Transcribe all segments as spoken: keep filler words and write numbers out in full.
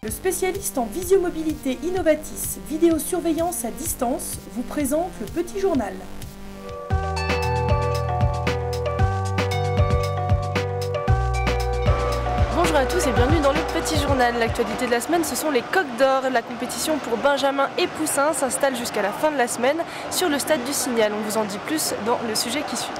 Le spécialiste en visiomobilité Innovatis vidéosurveillance à distance vous présente le petit journal. Bonjour à tous et bienvenue dans le petit journal. L'actualité de la semaine, ce sont les Coqs d'Or. La compétition pour Benjamin et Poussin s'installe jusqu'à la fin de la semaine sur le stade du Signal. On vous en dit plus dans le sujet qui suit.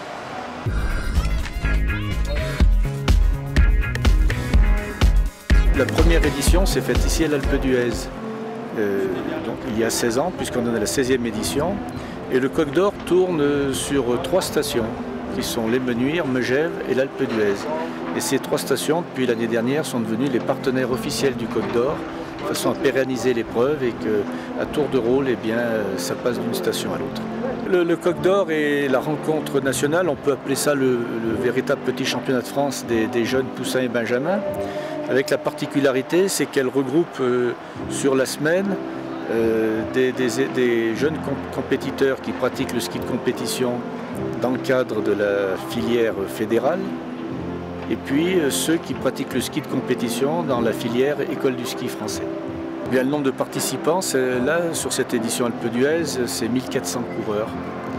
La première édition s'est faite ici à l'Alpe d'Huez, euh, donc il y a seize ans, puisqu'on en est à la seizième édition. Et le Coq d'Or tourne sur trois stations, qui sont les Menuires, Megève et l'Alpe d'Huez. Et ces trois stations, depuis l'année dernière, sont devenues les partenaires officiels du Coq d'Or, de façon à pérenniser l'épreuve et qu'à tour de rôle, eh bien, ça passe d'une station à l'autre. Le, le Coq d'Or est la rencontre nationale, on peut appeler ça le, le véritable petit championnat de France des, des jeunes Poussins et Benjamins, avec la particularité, c'est qu'elle regroupe euh, sur la semaine euh, des, des, des jeunes comp compétiteurs qui pratiquent le ski de compétition dans le cadre de la filière fédérale, et puis euh, ceux qui pratiquent le ski de compétition dans la filière école du ski français. Bien, le nombre de participants, là, sur cette édition Alpe d'Huez, c'est mille quatre cents coureurs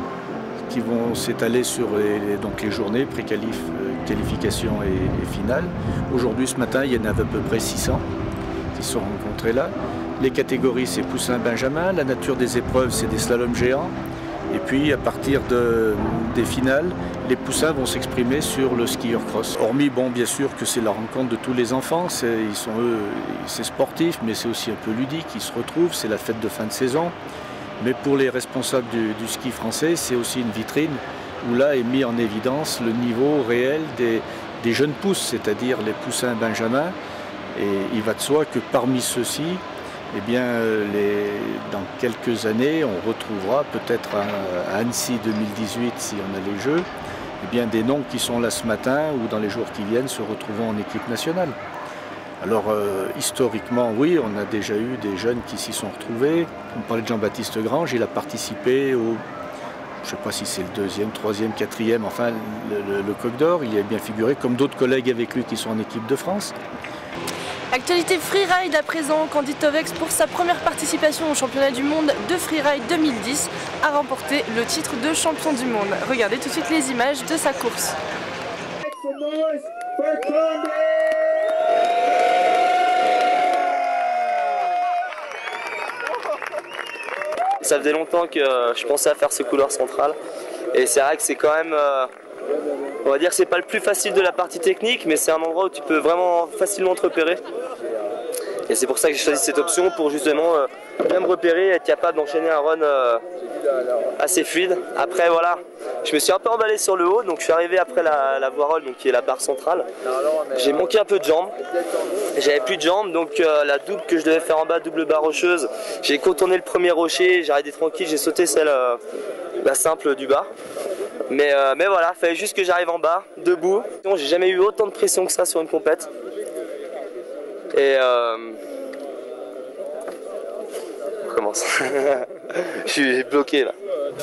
qui vont s'étaler sur les, donc les journées pré-qualif, euh, qualification et, et finale. Aujourd'hui, ce matin, il y en avait à peu près six cents qui se sont rencontrés là. Les catégories, c'est Poussin-Benjamin. La nature des épreuves, c'est des slaloms géants. Et puis, à partir de, des finales, les Poussins vont s'exprimer sur le skieur cross. Hormis, bon, bien sûr que c'est la rencontre de tous les enfants. Ils sont, eux, c'est sportif, mais c'est aussi un peu ludique. Ils se retrouvent, c'est la fête de fin de saison. Mais pour les responsables du, du ski français, c'est aussi une vitrine où là est mis en évidence le niveau réel des, des jeunes pousses, c'est-à-dire les Poussins Benjamin. Et il va de soi que parmi ceux-ci, eh bien, les, dans quelques années, on retrouvera peut-être à, à Annecy deux mille dix-huit, si on a les Jeux, eh bien, des noms qui sont là ce matin ou dans les jours qui viennent se retrouveront en équipe nationale. Alors, euh, historiquement, oui, on a déjà eu des jeunes qui s'y sont retrouvés. On parlait de Jean-Baptiste Grange, il a participé au, je ne sais pas si c'est le deuxième, troisième, quatrième, enfin, le, le, le Coq d'Or, il y a bien figuré, comme d'autres collègues avec lui qui sont en équipe de France. Actualité freeride à présent, Candy Tovex pour sa première participation au championnat du monde de freeride deux mille dix a remporté le titre de champion du monde. Regardez tout de suite les images de sa course. Ça faisait longtemps que je pensais à faire ce couloir central et c'est vrai que c'est quand même, euh, on va dire que c'est pas le plus facile de la partie technique, mais c'est un endroit où tu peux vraiment facilement te repérer. Et c'est pour ça que j'ai choisi cette option, pour justement euh, bien me repérer et être capable d'enchaîner un run euh, assez fluide. Après voilà, je me suis un peu emballé sur le haut, donc je suis arrivé après la, la voie roll, donc qui est la barre centrale. J'ai manqué un peu de jambes, j'avais plus de jambes, donc euh, la double que je devais faire en bas, double barre rocheuse, j'ai contourné le premier rocher, j'ai arrêté tranquille, j'ai sauté celle, euh, la simple du bas. Mais, euh, mais voilà, il fallait juste que j'arrive en bas, debout. J'ai jamais eu autant de pression que ça sur une compète. Et euh... on commence. Je suis bloqué là.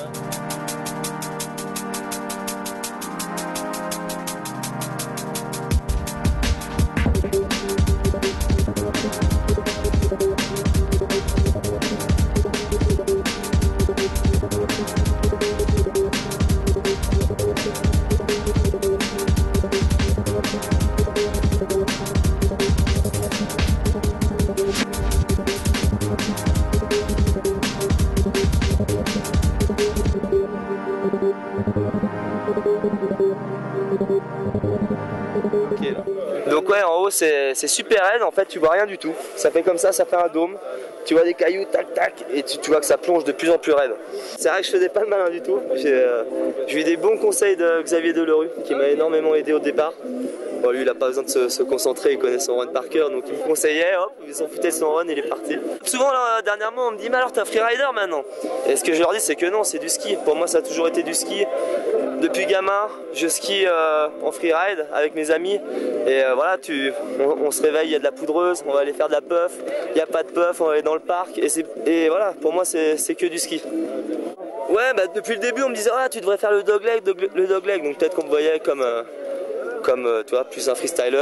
Donc ouais, en haut c'est super raide, en fait tu vois rien du tout, ça fait comme ça, ça fait un dôme, tu vois des cailloux, tac tac, et tu, tu vois que ça plonge de plus en plus raide. C'est vrai que je faisais pas de malin du tout, j'ai euh, eu des bons conseils de Xavier Delerue qui m'a énormément aidé au départ. Bon, lui il a pas besoin de se, se concentrer, il connaît son run par cœur, donc il me conseillait, hop, il s'en foutait de son run, il est parti. Souvent là, dernièrement on me dit mais alors t'es un freerider maintenant? Et ce que je leur dis c'est que non, c'est du ski, pour moi ça a toujours été du ski. Depuis gamin, je skie euh, en freeride avec mes amis et euh, voilà, tu, on, on se réveille, il y a de la poudreuse, on va aller faire de la puff, il n'y a pas de puff, on va aller dans le parc et, et voilà, pour moi c'est que du ski. Ouais, bah, depuis le début on me disait ah, tu devrais faire le dogleg, dog, le dogleg, donc peut-être qu'on me voyait comme, euh, comme euh, tu vois, plus un freestyler.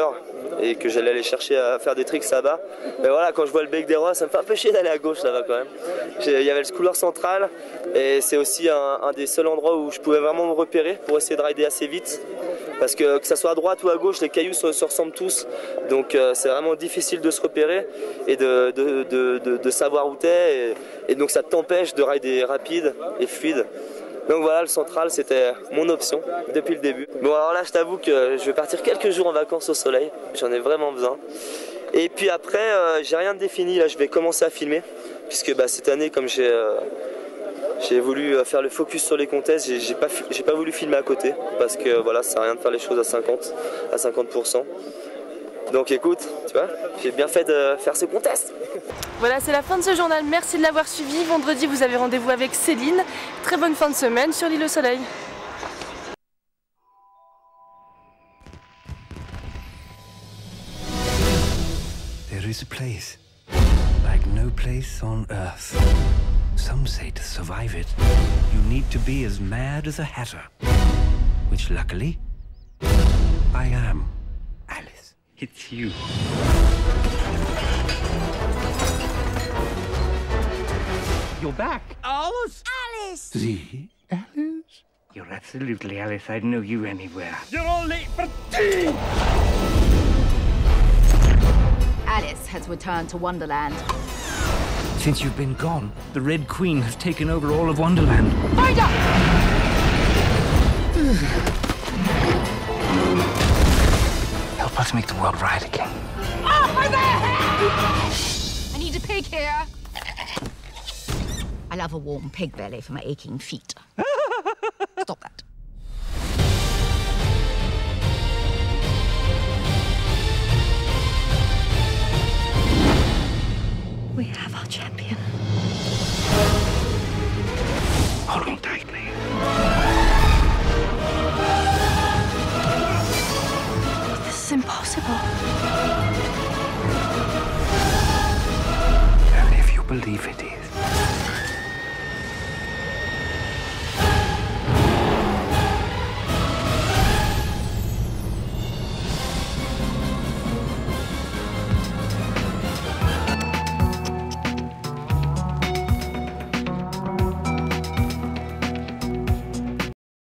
et que j'allais aller chercher à faire des tricks là-bas. Mais voilà, quand je vois le bec des rois, ça me fait un peu chier d'aller à gauche là-bas quand même. Il y avait le couloir central et c'est aussi un, un des seuls endroits où je pouvais vraiment me repérer pour essayer de rider assez vite. Parce que que ça soit à droite ou à gauche, les cailloux se, se ressemblent tous. Donc euh, c'est vraiment difficile de se repérer et de, de, de, de, de savoir où t'es. Et, et donc ça t'empêche de rider rapide et fluide. Donc voilà, le central c'était mon option depuis le début. Bon alors là je t'avoue que je vais partir quelques jours en vacances au soleil, j'en ai vraiment besoin. Et puis après euh, j'ai rien de défini, là je vais commencer à filmer. Puisque bah, cette année comme j'ai euh, j'ai voulu faire le focus sur les contests, j'ai j'ai pas, j'ai pas voulu filmer à côté. Parce que voilà, ça sert à rien de faire les choses à cinquante, à cinquante pour cent. Donc écoute, tu vois, j'ai bien fait de faire ce contest. Voilà, c'est la fin de ce journal. Merci de l'avoir suivi. Vendredi, vous avez rendez-vous avec Céline. Très bonne fin de semaine sur l'île au soleil. There is a place like no place on earth. Some say to survive it, you need to be as mad as a hatter. Which luckily, I am. Alice, it's you. You're back. Alice! Alice! The Alice? You're absolutely Alice. I'd know you anywhere. You're all late for tea! Alice has returned to Wonderland. Since you've been gone, the Red Queen has taken over all of Wonderland. Find her! Help us make the world right again. Over there! I need a pig here. I love a warm pig belly for my aching feet. Stop that. We have our champion. Hold on tightly. This is impossible. Only if you believe it is.